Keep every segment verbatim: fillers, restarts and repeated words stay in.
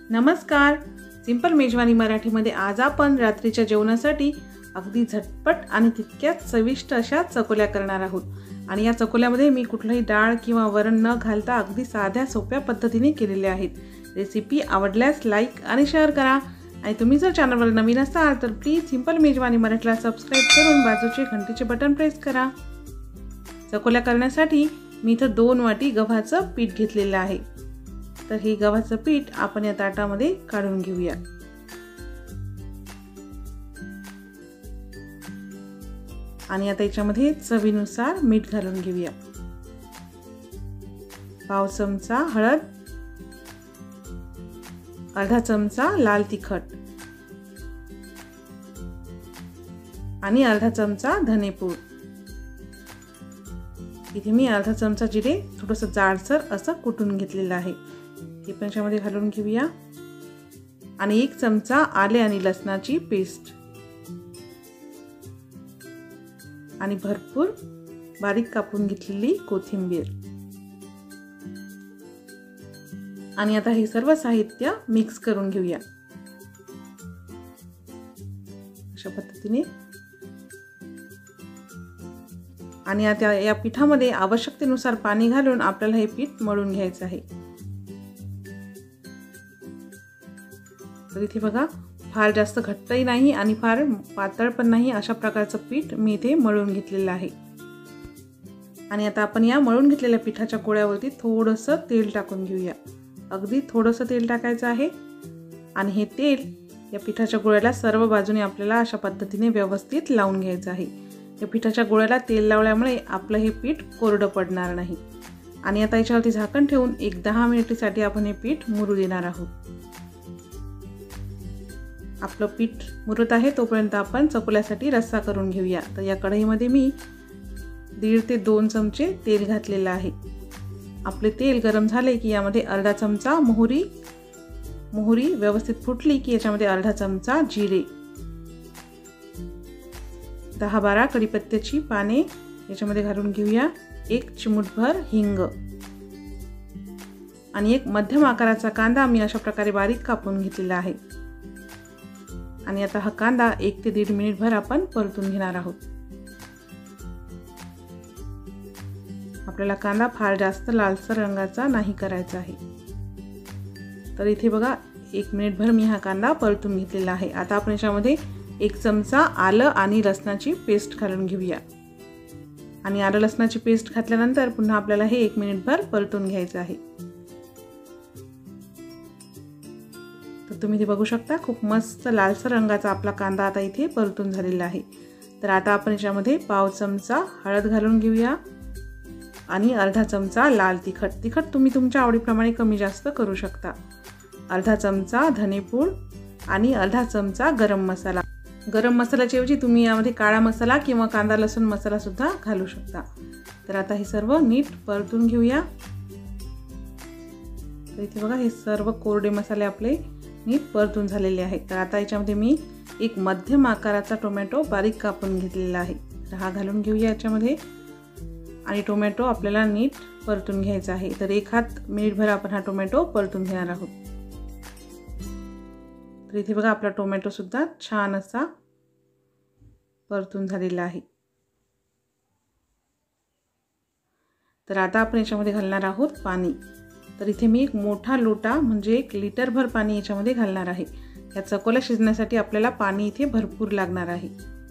नमस्कार, सिंपल मेजवानी मराठीमध्ये आज आपण रात्रीच्या जेवणासाठी अगदी झटपट आणि तितक्याच चविष्ट अशा चकोल्या करणार आहोत। आणि या चकोल्यामध्ये मी कुठलीही डाळ किंवा वरण न घालता अगदी साध्या सोप्या पद्धतीने केलेले आहेत। रेसिपी आवडल्यास लाईक आणि शेअर करा आणि तुम्ही जर चॅनलवर नवीन असाल तर प्लीज सिंपल मेजवानी मराठीला सबस्क्राइब करून बाजूचे घंटीचे बटन प्रेस करा। चकोल्या करण्यासाठी मी इथे दोन वाटी गव्हाचं पीठ घेतलेलं आहे। तर हे गव्हाचं पीठ आपण या ताटामध्ये काढून घेऊया। आणि आता याच्यामध्ये चवीनुसार मीठ घालून घेऊया। पाव चमचा हळद, अर्धा चमचा लाल तिखट आणि अर्धा चमचा धनेपूड। इथे मी अर्धा चमचा जिरे थोडंसं जाडसर असं कुटून घेतलेलं आहे, हे पण याच्यामध्ये घालून घेऊया। आणि एक चमचा आले आणि लसणाची पेस्ट आणि भरपूर बारीक कापून घेतलेली कोथिंबीर। आणि आता हे सर्व साहित्य मिक्स करून घेऊया अशा पद्धतीने। आणि आता या पिठामध्ये आवश्यकतेनुसार पाणी घालून आपल्याला हे पीठ मळून घ्यायचं आहे। तर इथे बघा, फार जास्त घट्टही नाही आणि फार पातळ पण नाही, अशा प्रकारचं पीठ मी इथे मळून घेतलेलं आहे। आणि आता आपण या मळून घेतलेल्या पिठाच्या गोळ्यावरती थोडंसं तेल टाकून घेऊया। अगदी थोडंसं तेल टाकायचं आहे आणि हे तेल या पिठाच्या गोळ्याला सर्व बाजूने आपल्याला अशा पद्धतीने व्यवस्थित लावून घ्यायचं आहे। या पिठाच्या गोळ्याला तेल लावल्यामुळे आपलं हे पीठ कोरडं पडणार नाही। आणि आता याच्यावरती झाकण ठेवून एक दहा मिनिटांसाठी आपण हे पीठ मुरू देणार आहोत। आपलं पीठ मुरत आहे तोपर्यंत आपण चकोल्यासाठी रस्सा करून घेऊया। तर या कढईमध्ये मी दीड ते दोन चमचे तेल घातलेलं आहे। आपले तेल गरम झाले की यामध्ये अर्धा चमचा मोहरी मोहरी व्यवस्थित फुटली की याच्यामध्ये अर्धा चमचा जिरे, दहा बारा कढीपत्त्याची पाने याच्यामध्ये घालून घेऊया। एक चिमूटभर हिंग आणि एक मध्यम आकाराचा कांदा मी अशा प्रकारे बारीक कापून घेतलेला आहे। आणि आता हा कांदा एक ते दीड मिनिटभर आपण परतून घेणार आहोत। आपल्याला कांदा फार जास्त लालसर रंगाचा नाही करायचा आहे। तर इथे बघा, एक मिनिटभर मी हा कांदा परतून घेतलेला आहे। आता आपण याच्यामध्ये एक चमचा आलं आणि लसणाची पेस्ट घालून घेऊया। आणि आलं लसणाची पेस्ट घातल्यानंतर पुन्हा आपल्याला हे एक मिनिटभर परतून घ्यायचं आहे। तर तुम्ही ते बघू शकता, खूप मस्त लालसर रंगाचा आपला कांदा आता इथे परतून झालेला आहे। तर आता आपण याच्यामध्ये पाव चमचा हळद घालून घेऊया आणि अर्धा चमचा लाल तिखट तिखट तुम्ही तुमच्या आवडीप्रमाणे कमी जास्त करू शकता, अर्धा चमचा धनेपूड आणि अर्धा चमचा गरम मसाला। गरम मसाल्याच्या ऐवजी तुम्ही यामध्ये काळा मसाला किंवा कांदा लसूण मसाला सुद्धा घालू शकता। तर आता हे सर्व नीट परतून घेऊया। तर इथे बघा, हे सर्व कोरडे मसाले आपले नीट परतून झालेले आहेत। तर आता याच्यामध्ये मी एक मध्यम आकाराचा टोमॅटो बारीक कापून घेतलेला आहे, तर हा घालून घेऊया याच्यामध्ये। आणि टोमॅटो आपल्याला नीट परतून घ्यायचा आहे। तर एक हात मिनिटभर आपण हा टोमॅटो परतून घेणार आहोत। तर इथे बघा, आपला टोमॅटो सुद्धा छान असा परतून झालेला आहे। तर आता आपण याच्यामध्ये घालणार आहोत पाणी। तर इथे मी एक मोठा लोटा म्हणजे एक लिटरभर पाणी याच्यामध्ये घालणार आहे। या चकोल्या शिजण्यासाठी आपल्याला पाणी इथे भरपूर लागणार आहे।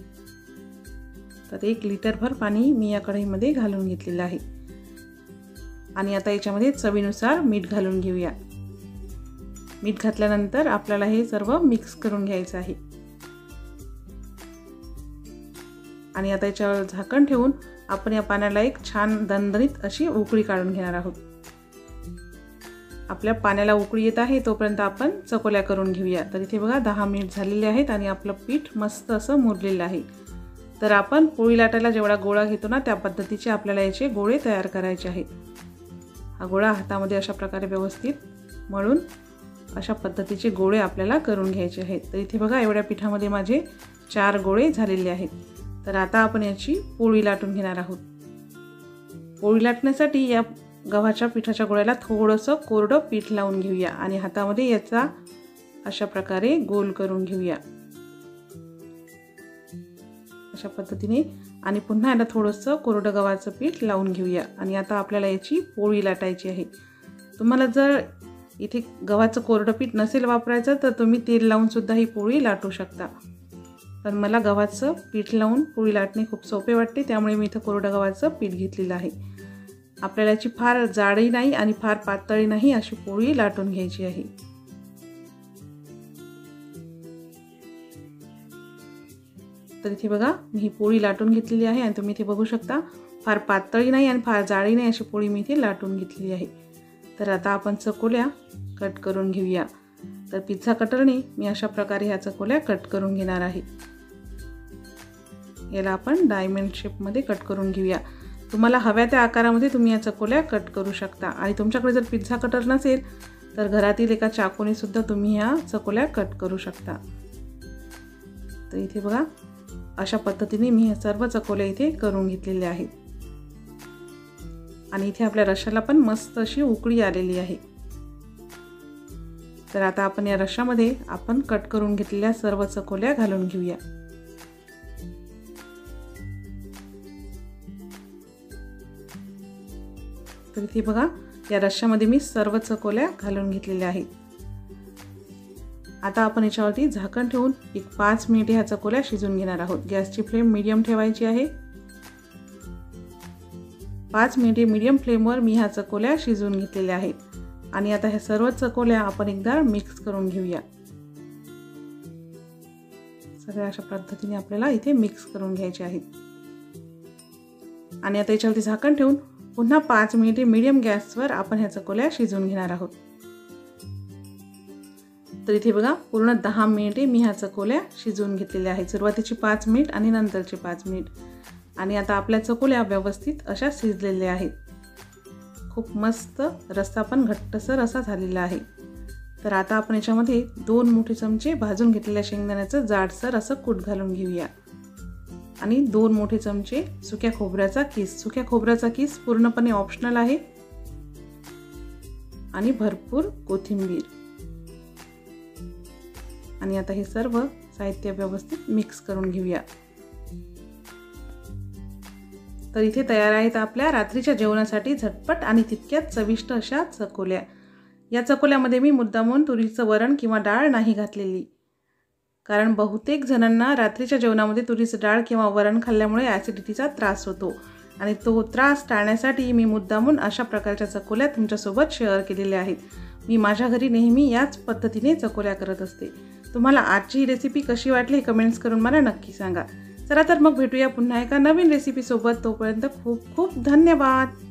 तर एक लिटरभर पाणी मी या कढईमध्ये घालून घेतलेलं आहे। आणि आता याच्यामध्ये चवीनुसार मीठ घालून घेऊया। मीठ घातल्यानंतर आपल्याला हे सर्व मिक्स करून घ्यायचं आहे। आणि आता याच्यावर झाकण ठेवून आपण या पाण्याला एक छान दणदणीत अशी उकळी काढून घेणार आहोत। आपल्या पाण्याला उकळी येत आहे तोपर्यंत आपण चकोल्या करून घेऊया। तर इथे बघा, दहा मिनिट झालेले आहेत आणि आपलं पीठ मस्त असं मुरलेलं आहे। तर आपण पोळी लाटायला जेवढा गोळा घेतो ना त्या पद्धतीचे आपल्याला याचे गोळे तयार करायचे आहेत। हा गोळा हातामध्ये अशा प्रकारे व्यवस्थित मळून अशा पद्धतीचे गोळे आपल्याला करून घ्यायचे आहेत। तर इथे बघा, एवढ्या पिठामध्ये माझे चार गोळे झालेले आहेत। तर आता आपण याची पोळी लाटून घेणार आहोत। पोळी लाटण्यासाठी या गव्हाच्या पिठाच्या गोळ्याला थोडंसं कोरडं पीठ लावून घेऊया आणि हातामध्ये याचा अशा प्रकारे गोल करून घेऊया अशा पद्धतीने। आणि पुन्हा याला थोडंसं कोरडं गव्हाचं पीठ लावून घेऊया आणि आता आपल्याला याची पोळी लाटायची आहे। तुम्हाला जर इथे गव्हाचं कोरडं पीठ नसेल वापरायचं तर तुम्ही तेल लावून सुद्धा ही पोळी लाटू शकता, पण मला गव्हाचं पीठ लावून पोळी लाटणे खूप सोपे वाटते, त्यामुळे मी इथं कोरडं गव्हाचं पीठ घेतलेलं आहे। आपल्याला याची फार जाडी नाही आणि फार पातळी नाही अशी पोळी लाटून घ्यायची आहे। तर इथे बघा मी ही पोळी लाटून घेतलेली आहे आणि तुम्ही इथे बघू शकता फार पातळी नाही आणि फार जाडी नाही अशी पोळी मी इथे लाटून घेतलेली आहे। तर आता आपण चकोल्या कट करून घेऊया। तर पिझ्झा कटरने मी अशा प्रकारे ह्या चकोल्या कट करून घेणार आहे। याला आपण डायमंड शेपमध्ये कट करून घेऊया। तुम्हाला हव्या त्या आकारामध्ये तुम्ही या चकोल्या कट करू शकता आणि तुमच्याकडे जर पिझ्झा कटर नसेल तर घरातील एका चाकूने सुद्धा तुम्ही ह्या चकोल्या कट करू शकता। तर इथे बघा अशा पद्धतीने मी ह्या सर्व चकोल्या इथे करून घेतलेल्या आहेत आणि इथे आपल्या रश्श्याला पण मस्त अशी उकळी आलेली आहे। तर आता आपण या रश्श्यामध्ये आपण कट करून घेतलेल्या सर्व चकोल्या घालून घेऊया। तर इथे बघा या रश्श्यामध्ये मी सर्व चकोल्या घालून घेतलेल्या आहेत। आता आपण याच्यावरती झाकण ठेवून एक पाच मिनिटे ह्या चकोल्या शिजून घेणार आहोत। गॅसची फ्लेम मीडियम ठेवायची आहे। पाच मिनिटे मीडियम फ्लेमवर मी ह्या चकोल्या शिजवून घेतलेल्या आहेत आणि आता ह्या सर्व चकोल्या आपण एकदा मिक्स करून घेऊया। सगळ्या अशा पद्धतीने आपल्याला इथे मिक्स करून घ्यायचे आहेत आणि आता याच्यावरती झाकण ठेवून पुन्हा पाच मिनिटे मीडियम गॅसवर आपण ह्या चकोल्या शिजवून घेणार आहोत। तर इथे बघा पूर्ण दहा मिनिटे मी ह्या चकोल्या शिजवून घेतलेल्या आहेत। सुरुवातीची पाच मिनिट आणि नंतरचे पाच मिनिट आणि आता आपल्या चकोल्या व्यवस्थित अशा शिजलेल्या आहेत। खूप मस्त रस्सा पण घट्टसर असा झालेला आहे। तर आता आपण याच्यामध्ये दोन मोठे चमचे भाजून घेतलेल्या शेंगदाण्याचं जाडसर असं कूट घालून घेऊया आणि दोन मोठे चमचे सुक्या खोबऱ्याचा किस। सुक्या खोबऱ्याचा किस पूर्णपणे ऑप्शनल आहे आणि भरपूर कोथिंबीर आणि आता हे सर्व साहित्य व्यवस्थित मिक्स करून घेऊया। तर इथे तयार आहेत आपल्या रात्रीच्या जेवणासाठी झटपट आणि तितक्यात चविष्ट अशा चकोल्या। या चकोल्यामध्ये मी मुद्दामून तुरीचं वरण किंवा डाळ नाही घातलेली, कारण बहुतेक जणांना रात्रीच्या जेवणामध्ये तुरीचं डाळ किंवा वरण खाल्ल्यामुळे ॲसिडिटीचा त्रास होतो आणि तो त्रास टाळण्यासाठी मी मुद्दामून अशा प्रकारच्या चकोल्या तुमच्यासोबत शेअर केलेल्या आहेत। मी माझ्या घरी नेहमी याच पद्धतीने चकोल्या करत असते। तुम्हाला आजची ही रेसिपी कशी वाटली हे कमेंट्स करून मला नक्की सांगा। चला तर मग भेटूया पुन्हा एका नवीन रेसिपी सोबत। तोपर्यंत खूप खूप धन्यवाद।